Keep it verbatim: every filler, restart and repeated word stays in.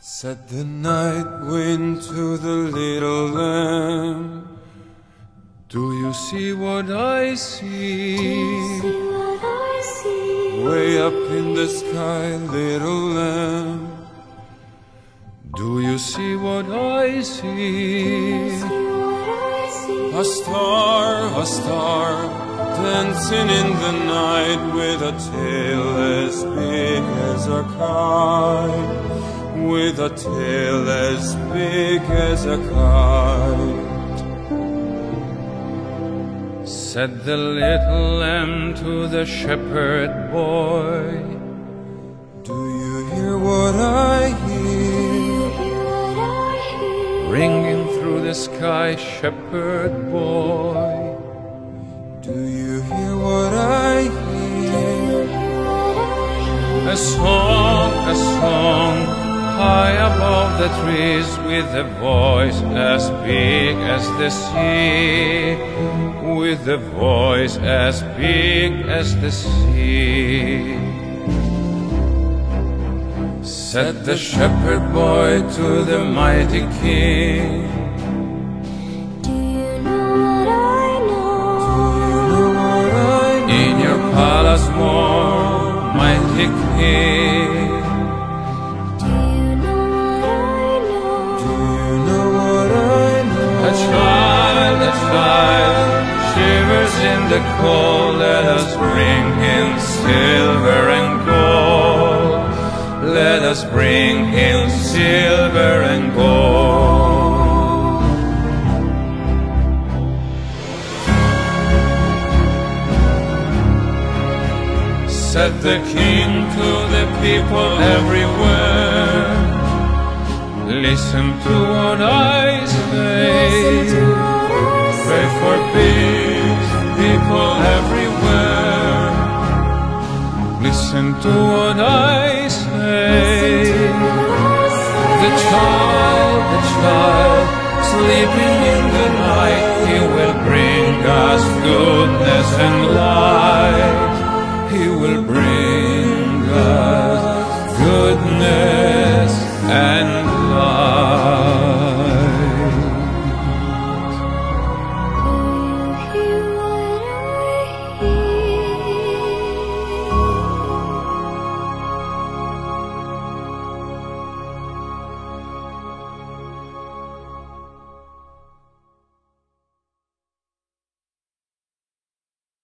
Said the night wind to the little lamb, do you see what I see? Do you see what I see? Way up in the sky, little lamb, do you see what I see? Do you see what I see? A star, a star, dancing in the night with a tail as big as a kite, with a tail as big as a kite. Said the little lamb to the shepherd boy, do you hear what I hear? Do you hear what I hear? Ringing through the sky, shepherd boy, do you hear what I hear? Do you hear what I hear? A song, a song, high above the trees, with a voice as big as the sea, with a voice as big as the sea. Said the shepherd boy to the mighty king, Do you know what I know? do you know what I know? In your palace more, mighty king, Do you know what I know? do you know what I know? A child, a child, shivers in the cold, let us bring him silver and gold. Let us bring him silver and gold. Said the king to the people everywhere, listen to what I say. Listen to what I say. Pray for peace, people everywhere. Listen to what I say. The child, the child, sleeping in the night, he will bring us goodness and light. He will bring